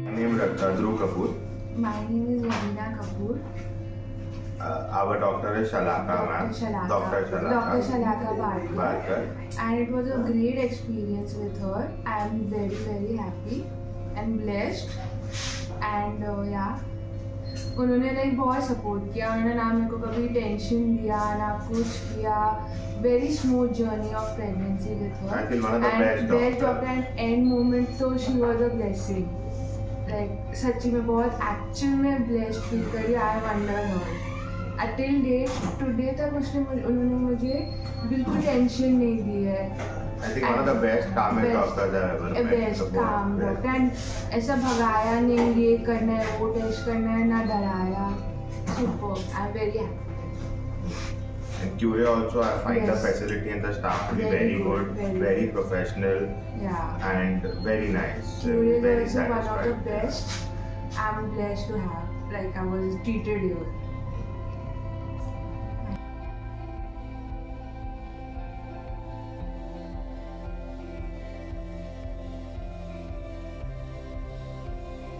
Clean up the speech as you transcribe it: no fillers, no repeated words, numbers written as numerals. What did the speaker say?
name is Dhruv Kapoor. My name is Ravina Kapoor. Our doctor is Shalaka, ma'am. Dr. Shalaka Barkar. And it was a great experience with her. I am very happy and blessed. And yeah, उन्होंने like बहुत support किया. उन्होंने ना मेरे को कभी tension दिया ना कुछ किया. Very smooth journey of pregnancy with her. I feel one of the best doctor. And end moment तो she was a blessing. Like सच्ची में बहुत actual में blessed feel करी. I wonder her. Until date, today तक उन्होंने मुझे बिल्कुल टेंशन नहीं दी है. I think one of the best calmest doctors I've ever met. Best calm doctor. And ऐसा भगाया नहीं, ये करना है वो टेस्ट करना है, ना डराया. Superb. I'm very happy. And Curia also, I find the facility and the staff to be very good, very professional, and very nice. Curia very is also one of the satisfied. best. I'm blessed to have. Like I was treated here.